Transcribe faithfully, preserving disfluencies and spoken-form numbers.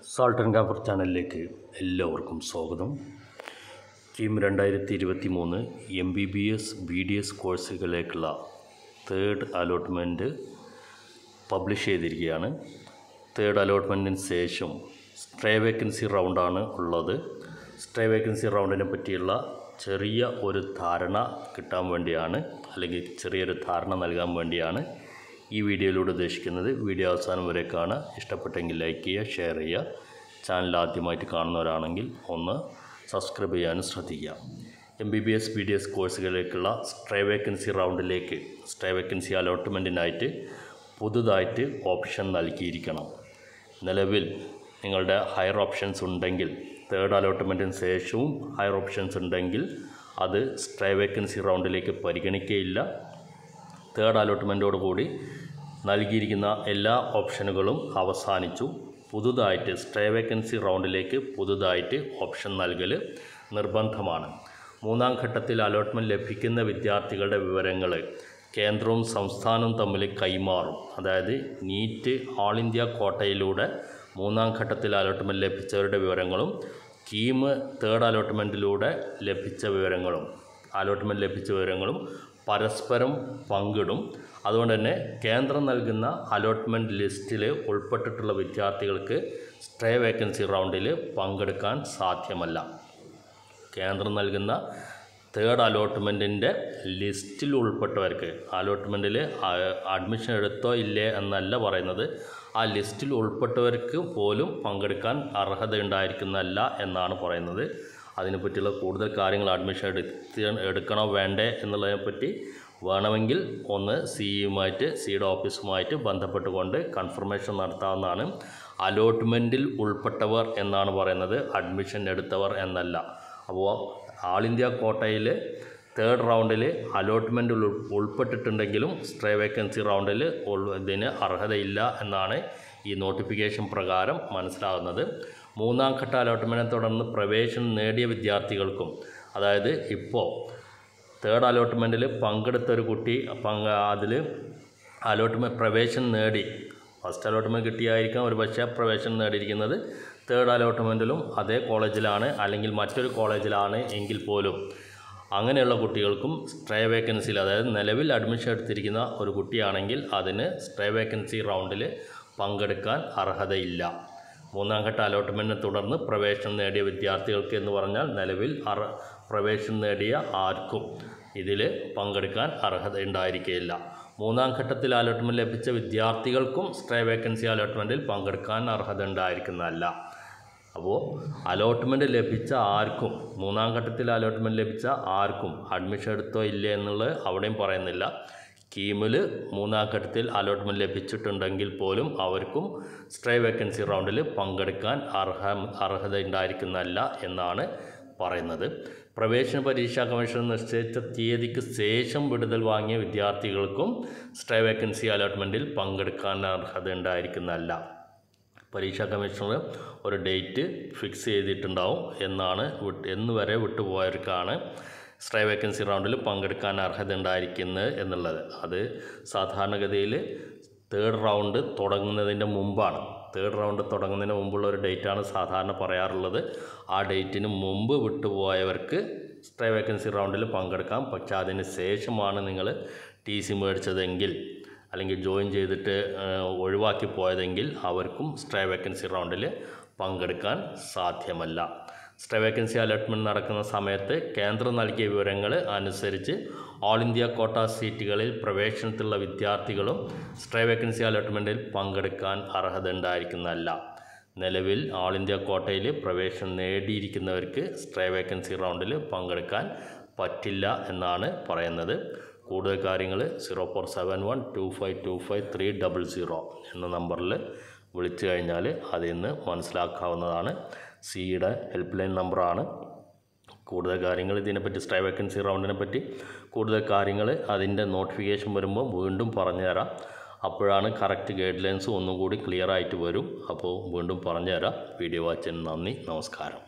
Salt and camphor ചാനലിലേക്ക് എല്ലാവർക്കും സ്വാഗതം. കീം രണ്ടായിരത്തി ഇരുപത്തി മൂന്ന് M B B S B D S കോഴ്സുകളിലേക്കുള്ള തേർഡ് അലോട്ട്മെൻറ്റ് പബ്ലിഷ് ചെയ്തിരിക്കുകയാണ്. തേർഡ് അലോട്ട്മെൻറ്റിന് ശേഷം സ്ട്രേ വേക്കൻസി റൗണ്ടാണ് ഉള്ളത്. സ്ട്രേ വേക്കൻസി റൗണ്ടിനെ പറ്റിയുള്ള ചെറിയ ഒരു ധാരണ കിട്ടാൻ വേണ്ടിയാണ്, അല്ലെങ്കിൽ ചെറിയൊരു ധാരണ നൽകാൻ വേണ്ടിയാണ് ഈ വീഡിയോയിലൂടെ ഉദ്ദേശിക്കുന്നത്. വീഡിയോ അവസാനം വരെ കാണുക. ഇഷ്ടപ്പെട്ടെങ്കിൽ ലൈക്ക് ചെയ്യുക, ഷെയർ ചെയ്യുക. ചാനൽ ആദ്യമായിട്ട് കാണുന്നവരാണെങ്കിൽ ഒന്ന് സബ്സ്ക്രൈബ് ചെയ്യാനും ശ്രദ്ധിക്കുക. M B B S B D S കോഴ്സുകളിലേക്കുള്ള സ്ട്രേ വേക്കൻസി റൗണ്ടിലേക്ക് സ്ട്രേ വേക്കൻസി അലോട്ട്മെൻറ്റിനായിട്ട് പുതുതായിട്ട് ഓപ്ഷൻ നൽകിയിരിക്കണം. നിലവിൽ നിങ്ങളുടെ ഹയർ ഓപ്ഷൻസ് ഉണ്ടെങ്കിൽ, തേർഡ് അലോട്ട്മെൻറ്റിന് ശേഷവും ഹയർ ഓപ്ഷൻസ് ഉണ്ടെങ്കിൽ അത് സ്ട്രേ വേക്കൻസി റൗണ്ടിലേക്ക് പരിഗണിക്കുകയില്ല. തേർഡ് അലോട്ട്മെൻറ്റോട് കൂടി നൽകിയിരിക്കുന്ന എല്ലാ ഓപ്ഷനുകളും അവസാനിച്ചു. പുതുതായിട്ട് സ്ട്രേ വേക്കൻസി റൗണ്ടിലേക്ക് പുതുതായിട്ട് ഓപ്ഷൻ നൽകൽ നിർബന്ധമാണ്. മൂന്നാം ഘട്ടത്തിൽ അലോട്ട്മെൻറ്റ് ലഭിക്കുന്ന വിദ്യാർത്ഥികളുടെ വിവരങ്ങൾ കേന്ദ്രവും സംസ്ഥാനവും തമ്മിൽ കൈമാറും. അതായത് നീറ്റ് ഓൾ ഇന്ത്യ കോട്ടയിലൂടെ മൂന്നാം ഘട്ടത്തിൽ അലോട്ട്മെൻറ്റ് ലഭിച്ചവരുടെ വിവരങ്ങളും കീം തേർഡ് അലോട്ട്മെൻറ്റിലൂടെ ലഭിച്ച വിവരങ്ങളും അലോട്ട്മെൻറ്റ് ലഭിച്ച വിവരങ്ങളും പരസ്പരം പങ്കിടും. അതുകൊണ്ട് തന്നെ കേന്ദ്രം നൽകുന്ന അലോട്ട്മെൻറ്റ് ലിസ്റ്റിൽ ഉൾപ്പെട്ടിട്ടുള്ള വിദ്യാർത്ഥികൾക്ക് സ്ട്രേ വേക്കൻസി റൗണ്ടിൽ പങ്കെടുക്കാൻ സാധ്യമല്ല. കേന്ദ്രം നൽകുന്ന തേർഡ് അലോട്ട്മെൻറ്റിൻ്റെ ലിസ്റ്റിൽ ഉൾപ്പെട്ടവർക്ക്, അലോട്ട്മെൻറ്റിൽ അഡ്മിഷൻ എടുത്തോ ഇല്ലേ എന്നല്ല പറയുന്നത്, ആ ലിസ്റ്റിൽ ഉൾപ്പെട്ടവർക്ക് പോലും പങ്കെടുക്കാൻ അർഹത ഉണ്ടായിരിക്കുന്നതല്ല എന്നാണ് പറയുന്നത്. അതിനെപ്പറ്റിയുള്ള കൂടുതൽ കാര്യങ്ങൾ അഡ്മിഷൻ എടുത്ത് എടുക്കണോ വേണ്ടേ എന്നുള്ളതിനെപ്പറ്റി വേണമെങ്കിൽ ഒന്ന് സിയുമായിട്ട് സിയുടെ ഓഫീസുമായിട്ട് ബന്ധപ്പെട്ടുകൊണ്ട് കൺഫർമേഷൻ നടത്താവുന്നതാണ്. അലോട്ട്മെൻറ്റിൽ ഉൾപ്പെട്ടവർ എന്നാണ് പറയുന്നത്, അഡ്മിഷൻ എടുത്തവർ എന്നല്ല. അപ്പോൾ ആൾ ഇന്ത്യ കോട്ടയിൽ തേർഡ് റൗണ്ടിൽ അലോട്ട്മെൻറ്റിൽ ഉൾപ്പെട്ടിട്ടുണ്ടെങ്കിലും സ്ട്രേ വേക്കൻസി റൗണ്ടിൽ ഇതിന് അർഹതയില്ല എന്നാണ് ഈ നോട്ടിഫിക്കേഷൻ പ്രകാരം മനസ്സിലാകുന്നത്. മൂന്നാം ഘട്ട അലോട്ട്മെൻറ്റിനെ തുടർന്ന് പ്രവേശനം നേടിയ വിദ്യാർത്ഥികൾക്കും, അതായത് ഇപ്പോൾ തേർഡ് അലോട്ട്മെൻറ്റിൽ പങ്കെടുത്ത ഒരു കുട്ടി പങ്ക് അതിൽ അലോട്ട്മെൻറ്റ് പ്രവേശനം നേടി, ഫസ്റ്റ് അലോട്ട്മെൻറ്റ് കിട്ടിയായിരിക്കാം ഒരു പക്ഷേ പ്രവേശനം നേടിയിരിക്കുന്നത് തേർഡ് അലോട്ട്മെൻറ്റിലും അതേ കോളേജിലാണ് അല്ലെങ്കിൽ മറ്റൊരു കോളേജിലാണ് എങ്കിൽ പോലും അങ്ങനെയുള്ള കുട്ടികൾക്കും സ്ട്രേ വേക്കൻസിയിൽ, അതായത് നിലവിൽ അഡ്മിഷൻ എടുത്തിരിക്കുന്ന ഒരു കുട്ടിയാണെങ്കിൽ അതിന് സ്ട്രേ വേക്കൻസി റൗണ്ടിൽ പങ്കെടുക്കാൻ അർഹതയില്ല. മൂന്നാം ഘട്ട അലോട്ട്മെൻറ്റിനെ തുടർന്ന് പ്രവേശനം നേടിയ വിദ്യാർത്ഥികൾക്ക് എന്ന് പറഞ്ഞാൽ നിലവിൽ അർ പ്രവേശനം നേടിയ ആർക്കും ഇതിൽ പങ്കെടുക്കാൻ അർഹത ഉണ്ടായിരിക്കുകയില്ല. മൂന്നാം ഘട്ടത്തിൽ അലോട്ട്മെൻറ്റ് ലഭിച്ച വിദ്യാർത്ഥികൾക്കും സ്ട്രേ വേക്കൻസി അലോട്ട്മെൻറ്റിൽ പങ്കെടുക്കാൻ അർഹത ഉണ്ടായിരിക്കുന്നതല്ല. അപ്പോൾ അലോട്ട്മെൻറ്റ് ലഭിച്ച ആർക്കും, മൂന്നാം ഘട്ടത്തിൽ അലോട്ട്മെൻറ്റ് ലഭിച്ച ആർക്കും അഡ്മിഷൻ എടുത്തോ ഇല്ലേ എന്നുള്ളത് അവിടെയും പറയുന്നില്ല. കീമിൽ മൂന്നാം ഘട്ടത്തിൽ അലോട്ട്മെൻറ്റ് ലഭിച്ചിട്ടുണ്ടെങ്കിൽ പോലും അവർക്കും സ്ട്രേ വേക്കൻസി റൗണ്ടിൽ പങ്കെടുക്കാൻ അർഹ അർഹത ഉണ്ടായിരിക്കുന്നതല്ല എന്നാണ് പറയുന്നത്. പ്രവേശന പരീക്ഷാ കമ്മീഷൻ നിശ്ചയിച്ച തീയതിക്ക് ശേഷം വിടുതൽ വാങ്ങിയ വിദ്യാർത്ഥികൾക്കും സ്ട്രേ വേക്കൻസി അലോട്ട്മെൻറ്റിൽ പങ്കെടുക്കാൻ അർഹത ഉണ്ടായിരിക്കുന്നതല്ല. പരീക്ഷാ കമ്മീഷണർ ഒരു ഡേറ്റ് ഫിക്സ് ചെയ്തിട്ടുണ്ടാവും എന്നാണ് എന്ന് വരെ വിട്ടുപോയവർക്കാണ് സ്ട്രേ വേക്കൻസി റൗണ്ടിൽ പങ്കെടുക്കാൻ അർഹത ഉണ്ടായിരിക്കുന്നത് എന്നുള്ളത്. അത് സാധാരണഗതിയിൽ തേർഡ് റൗണ്ട് തുടങ്ങുന്നതിൻ്റെ മുമ്പാണ്. തേർഡ് റൗണ്ട് തുടങ്ങുന്നതിന് മുമ്പുള്ള ഒരു ഡേറ്റാണ് സാധാരണ പറയാറുള്ളത്. ആ ഡേറ്റിന് മുമ്പ് വിട്ടുപോയവർക്ക് സ്ട്രേ വേക്കൻസി റൗണ്ടിൽ പങ്കെടുക്കാം. പക്ഷേ അതിന് ശേഷമാണ് നിങ്ങൾ ടി സി മേടിച്ചതെങ്കിൽ അല്ലെങ്കിൽ ജോയിൻ ചെയ്തിട്ട് ഒഴിവാക്കി പോയതെങ്കിൽ അവർക്കും സ്ട്രേ വേക്കൻസി റൗണ്ടിൽ പങ്കെടുക്കാൻ സാധ്യമല്ല. സ്ട്രേ വേക്കൻസി അലോട്ട്മെൻറ്റ് നടക്കുന്ന സമയത്ത് കേന്ദ്രം നൽകിയ വിവരങ്ങൾ അനുസരിച്ച് ഓൾ ഇന്ത്യ കോട്ട സീറ്റുകളിൽ പ്രവേശനത്തിലുള്ള വിദ്യാർത്ഥികളും സ്ട്രേ വേക്കൻസി അലോട്ട്മെൻറ്റിൽ പങ്കെടുക്കാൻ അർഹത ഉണ്ടായിരിക്കുന്നതല്ല. നിലവിൽ ഓൾ ഇന്ത്യ കോട്ടയിൽ പ്രവേശനം നേടിയിരിക്കുന്നവർക്ക് സ്ട്രേ വേക്കൻസി റൗണ്ടിൽ പങ്കെടുക്കാൻ പറ്റില്ല എന്നാണ് പറയുന്നത്. കൂടുതൽ കാര്യങ്ങൾ zero four seven one two five two five three double zero എന്ന നമ്പറിൽ വിളിച്ചു കഴിഞ്ഞാൽ അതിൽ നിന്ന് മനസ്സിലാക്കാവുന്നതാണ്. സിയുടെ ഹെൽപ്പ് ലൈൻ നമ്പറാണ്. കൂടുതൽ കാര്യങ്ങൾ ഇതിനെപ്പറ്റി, സ്ട്രേ വേക്കൻസി റൗണ്ടിനെ പറ്റി കൂടുതൽ കാര്യങ്ങൾ അതിൻ്റെ നോട്ടിഫിക്കേഷൻ വരുമ്പോൾ വീണ്ടും പറഞ്ഞു തരാം. അപ്പോഴാണ് കറക്റ്റ് ഗൈഡ് ലൈൻസ് ഒന്നും കൂടി ക്ലിയർ ആയിട്ട് വരും. അപ്പോൾ വീണ്ടും പറഞ്ഞു തരാം. വീഡിയോ വാച്ചിന് നന്ദി, നമസ്കാരം.